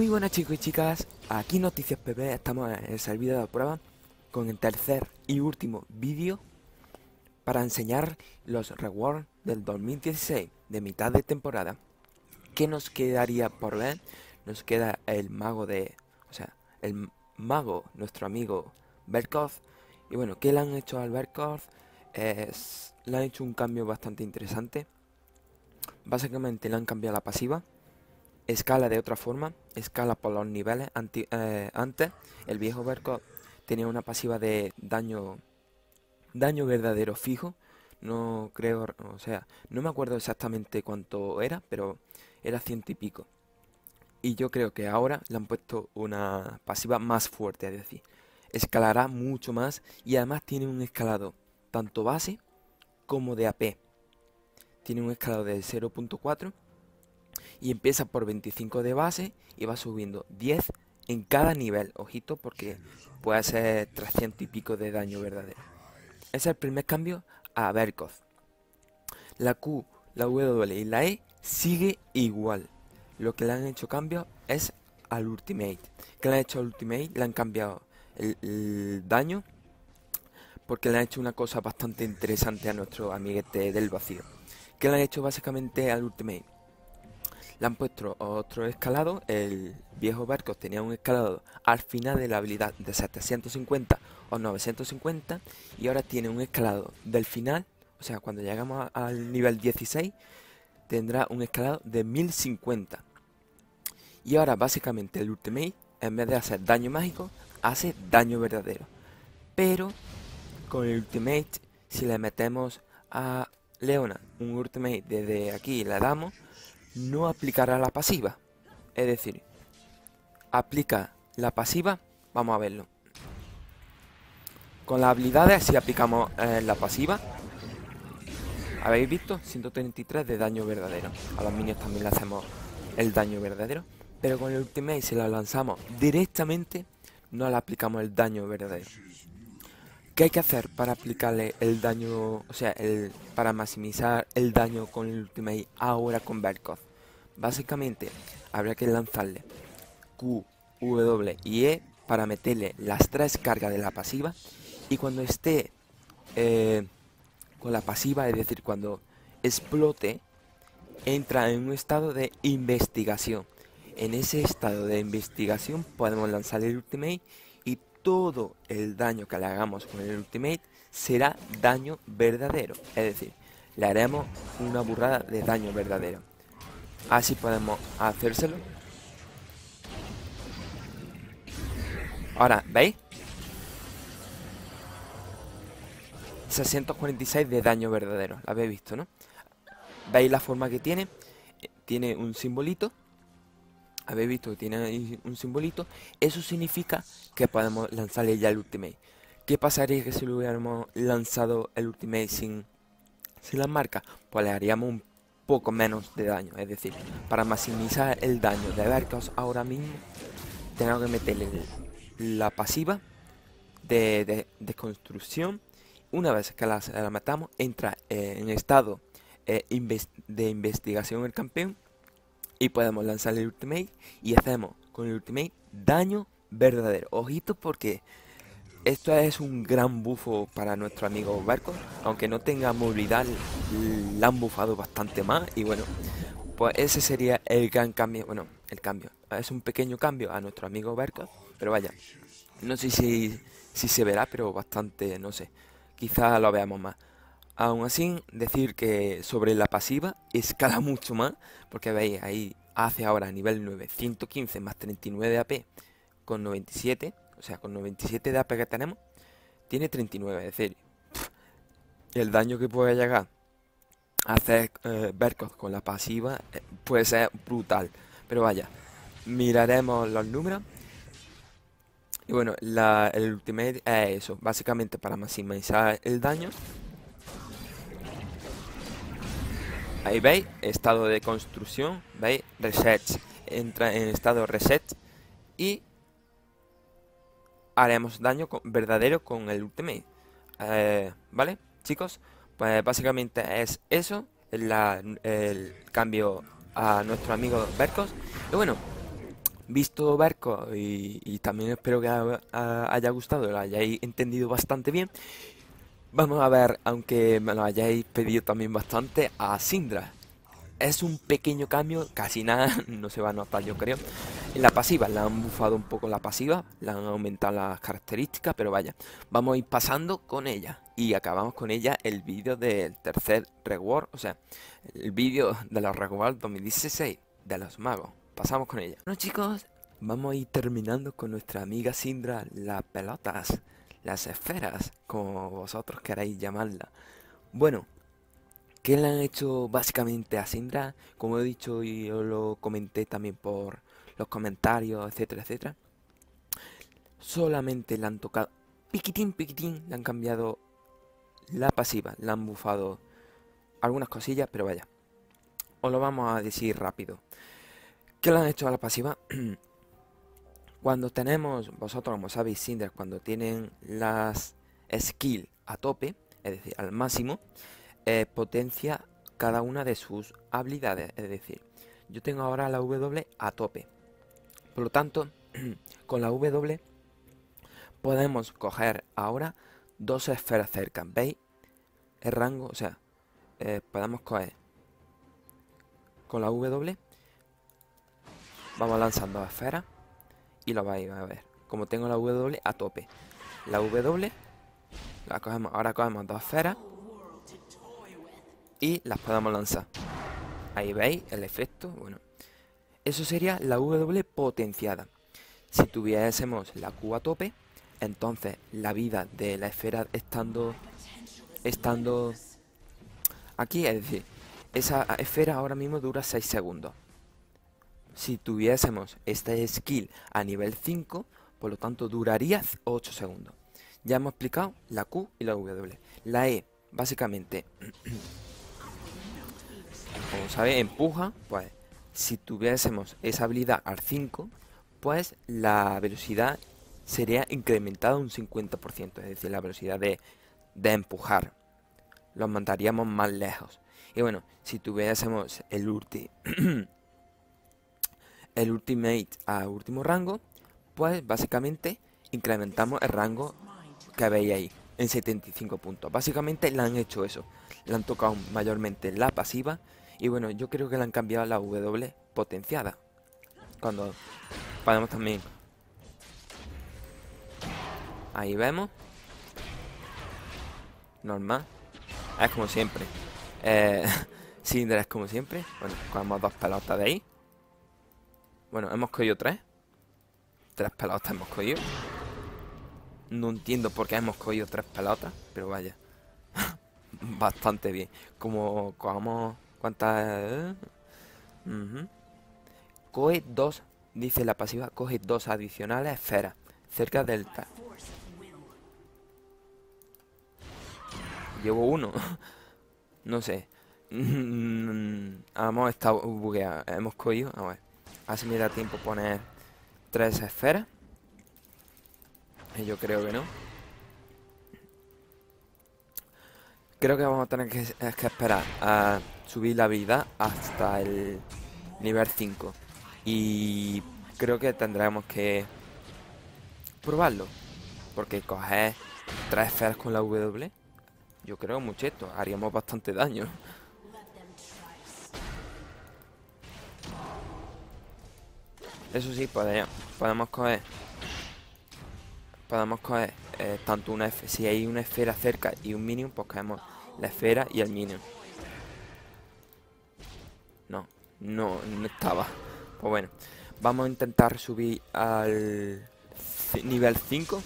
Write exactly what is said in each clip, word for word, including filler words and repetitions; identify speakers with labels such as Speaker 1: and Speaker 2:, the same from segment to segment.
Speaker 1: Muy buenas chicos y chicas, aquí Noticias P P, estamos en el servidor de prueba con el tercer y último vídeo para enseñar los rewards del dos mil dieciséis de mitad de temporada. ¿Qué nos quedaría por ver? Nos queda el mago de, o sea, el mago, nuestro amigo Vel'Koz. Y bueno, ¿qué le han hecho al Vel'Koz? Es, le han hecho un cambio bastante interesante. Básicamente le han cambiado la pasiva. Escala de otra forma, escala por los niveles. Anti, eh, antes, el viejo Vel'Koz tenía una pasiva de daño daño verdadero fijo. No creo, o sea, no me acuerdo exactamente cuánto era, pero era ciento y pico. Y yo creo que ahora le han puesto una pasiva más fuerte, es decir, escalará mucho más y además tiene un escalado tanto base como de A P. Tiene un escalado de cero punto cuatro y empieza por veinticinco de base y va subiendo diez en cada nivel. Ojito porque puede ser trescientos y pico de daño verdadero. Ese es el primer cambio a Vel'Koz. La Q, la W y la E sigue igual. Lo que le han hecho cambio es al Ultimate. ¿Qué le han hecho al Ultimate? Le han cambiado el, el daño porque le han hecho una cosa bastante interesante a nuestro amiguete del vacío. ¿Qué le han hecho básicamente al Ultimate? Le han puesto otro escalado. El viejo Vel'Koz tenía un escalado al final de la habilidad de setecientos cincuenta o novecientos cincuenta y ahora tiene un escalado del final, o sea, cuando llegamos a, al nivel dieciséis tendrá un escalado de mil cincuenta. Y ahora básicamente el Ultimate, en vez de hacer daño mágico, hace daño verdadero. Pero con el Ultimate, si le metemos a Leona un Ultimate desde aquí y le damos, no aplicará la pasiva. Es decir, aplica la pasiva, vamos a verlo. Con las habilidades, si aplicamos eh, la pasiva, ¿habéis visto? ciento treinta y tres de daño verdadero. A los minions también le hacemos el daño verdadero. Pero con el Ultimate, si la lanzamos directamente, no le aplicamos el daño verdadero. ¿Qué hay que hacer para aplicarle el daño, o sea, el, para maximizar el daño con el Ultimate ahora con Vel'Koz? Básicamente, habrá que lanzarle Q, W y E para meterle las tres cargas de la pasiva. Y cuando esté eh, con la pasiva, es decir, cuando explote, entra en un estado de investigación. En ese estado de investigación podemos lanzar el Ultimate y todo el daño que le hagamos con el Ultimate será daño verdadero. Es decir, le haremos una burrada de daño verdadero. Así podemos hacérselo. Ahora, ¿veis? seiscientos cuarenta y seis de daño verdadero. Lo habéis visto, ¿no? ¿Veis la forma que tiene? Tiene un simbolito. Habéis visto que tiene un simbolito. Eso significa que podemos lanzarle ya el Ultimate. ¿Qué pasaría que si le hubiéramos lanzado el Ultimate sin, sin las marcas? Pues le haríamos un poco menos de daño. Es decir, para maximizar el daño de Vel'Koz ahora mismo, tenemos que meterle la pasiva de, de, de construcción. Una vez que la, la matamos, entra eh, en estado eh, invest de investigación el campeón y podemos lanzar el Ultimate y hacemos con el Ultimate daño verdadero. Ojito porque esto es un gran bufo para nuestro amigo Vel'Koz. Aunque no tenga movilidad, la han bufado bastante más. Y bueno, pues ese sería el gran cambio. Bueno, el cambio. Es un pequeño cambio a nuestro amigo Vel'Koz. Pero vaya, no sé si, si se verá, pero bastante, no sé. Quizá lo veamos más. Aún así, decir que sobre la pasiva escala mucho más, porque veis, ahí hace ahora nivel nueve, ciento quince más treinta y nueve de A P con noventa y siete, o sea, con noventa y siete de A P que tenemos, tiene treinta y nueve, es decir, pff, el daño que puede llegar a hacer eh, Vel'Koz con la pasiva eh, puede ser brutal. Pero vaya, miraremos los números. Y bueno, la, el Ultimate es eso, básicamente para maximizar el daño. Ahí veis, estado de construcción, veis, reset, entra en estado reset y haremos daño con, verdadero con el Ultimate. Eh, ¿Vale, chicos? Pues básicamente es eso, la, el cambio a nuestro amigo Vel'Koz. Y bueno, visto Berco y, y también espero que ha- ha- haya gustado, lo hayáis entendido bastante bien. Vamos a ver, aunque me lo hayáis pedido también bastante, a Syndra. Es un pequeño cambio, casi nada, no se va a notar yo creo. En la pasiva, le han bufado un poco la pasiva, le han aumentado las características, pero vaya, vamos a ir pasando con ella. Y acabamos con ella el vídeo del tercer reward, o sea, el vídeo de los reward dos mil dieciséis de los magos. Pasamos con ella. Bueno chicos, vamos a ir terminando con nuestra amiga Syndra, las pelotas, las esferas, como vosotros queráis llamarla. Bueno, ¿qué le han hecho básicamente a Syndra? Como he dicho y yo lo comenté también por los comentarios, etcétera, etcétera. Solamente le han tocado piquitín, piquitín, le han cambiado la pasiva, le han bufado algunas cosillas, pero vaya, os lo vamos a decir rápido. ¿Qué le han hecho a la pasiva? Cuando tenemos, vosotros como sabéis, Syndra, cuando tienen las skills a tope, es decir, al máximo, eh, potencia cada una de sus habilidades. Es decir, yo tengo ahora la W a tope. Por lo tanto, con la W podemos coger ahora dos esferas cerca. ¿Veis? El rango, o sea, eh, podemos coger con la W, vamos lanzando esferas y lo vais a ver. Como tengo la W a tope, la W la cogemos, ahora cogemos dos esferas y las podemos lanzar. Ahí veis el efecto. Bueno, eso sería la W potenciada. Si tuviésemos la Q a tope, entonces la vida de la esfera estando estando aquí, es decir, esa esfera ahora mismo dura seis segundos. Si tuviésemos este skill a nivel cinco, por lo tanto duraría ocho segundos. Ya hemos explicado la Q y la W. La E, básicamente, como sabéis, empuja. Pues si tuviésemos esa habilidad al cinco, pues la velocidad sería incrementada un cincuenta por ciento, es decir, la velocidad de, de empujar. Los mandaríamos más lejos. Y bueno, si tuviésemos el ulti el ultimate a último rango, pues básicamente incrementamos el rango que veis ahí en setenta y cinco puntos. Básicamente le han hecho eso, le han tocado mayormente la pasiva. Y bueno, yo creo que le han cambiado la W potenciada. Cuando podemos también, ahí vemos, normal, es como siempre. eh, Syndra es como siempre. Bueno, cogemos dos pelotas de ahí. Bueno, hemos cogido tres. Tres pelotas hemos cogido. No entiendo por qué hemos cogido tres pelotas, pero vaya. Bastante bien. Como cogamos... ¿Cuántas? Uh-huh. Coge dos, dice la pasiva, coge dos adicionales esferas cerca del... Llevo uno. No sé. Hemos estado bugueados. Hemos cogido... A ver. Así me da tiempo poner tres esferas. Yo creo que no. Creo que vamos a tener que, que esperar a subir la habilidad hasta el nivel cinco. Y creo que tendremos que probarlo. Porque coger tres esferas con la W, yo creo mucheto, haríamos bastante daño. Eso sí, podemos, podemos coger Podemos coger eh, tanto una esfera, si hay una esfera cerca y un minion, pues cogemos la esfera y el minion. No, no, no estaba. Pues bueno, vamos a intentar subir al nivel cinco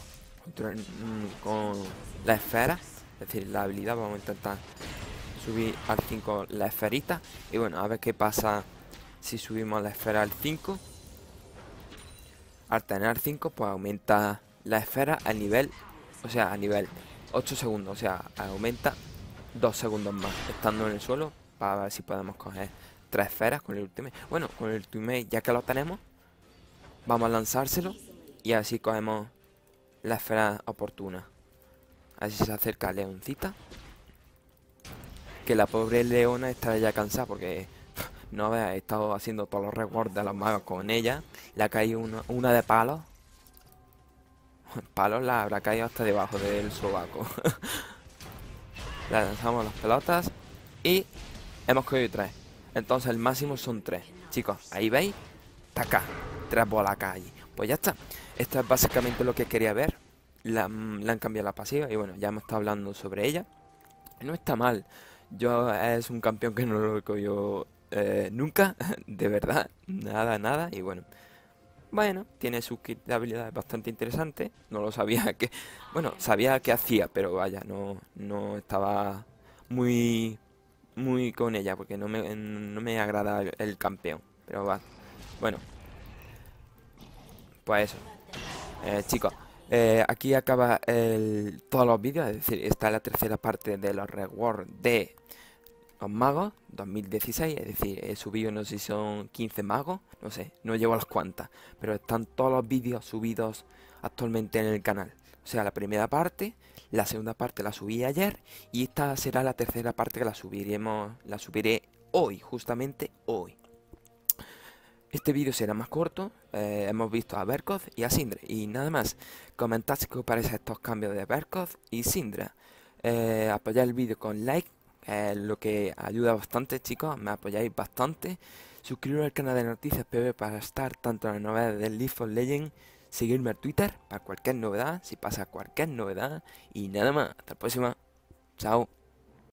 Speaker 1: con la esfera, es decir, la habilidad. Vamos a intentar subir al cinco la esferita. Y bueno, a ver qué pasa si subimos la esfera al cinco. Al tener cinco, pues aumenta la esfera al nivel, o sea, a nivel ocho segundos, o sea, aumenta dos segundos más estando en el suelo, para ver si podemos coger tres esferas con el ultimate. Bueno, con el ultimate, ya que lo tenemos, vamos a lanzárselo y así cogemos la esfera oportuna. Así se acerca Leoncita, que la pobre leona estará ya cansada porque no veas, he estado haciendo todos los rewards de los magos con ella. Le ha caído una, una de palos. Palos la habrá caído hasta debajo del sobaco. Le lanzamos las pelotas y hemos cogido tres. Entonces el máximo son tres. Chicos, ahí veis, taca, tres bolas allí. Pues ya está. Esto es básicamente lo que quería ver. La, le han cambiado la pasiva y bueno, ya hemos estado hablando sobre ella. No está mal. Yo es un campeón que no lo he cogido eh, nunca, de verdad, nada, nada. Y bueno, bueno, tiene sus kit de habilidades bastante interesantes. No lo sabía que, bueno, sabía que hacía, pero vaya, no, no estaba muy, muy con ella porque no me, no me agrada el, el campeón. Pero va, bueno, pues eso. Eh, chicos, eh, aquí acaba el, todos los vídeos, es decir, esta es la tercera parte de los rewards de los magos dos mil dieciséis, es decir, he subido, no sé si son quince magos, no sé, no llevo las cuantas, pero están todos los vídeos subidos actualmente en el canal. O sea, la primera parte, la segunda parte la subí ayer y esta será la tercera parte que la subiremos, la subiré hoy, justamente hoy. Este vídeo será más corto, eh, hemos visto a Berkoth y a Syndra y nada más. Comentad qué os parece estos cambios de Berkoth y Syndra. Eh, apoyad el vídeo con like, eh, lo que ayuda bastante, chicos, me apoyáis bastante. Suscribiros al canal de Noticias P B para estar tanto en las novedades del League of Legends. Seguirme al Twitter para cualquier novedad, si pasa cualquier novedad. Y nada más, hasta la próxima. Chao.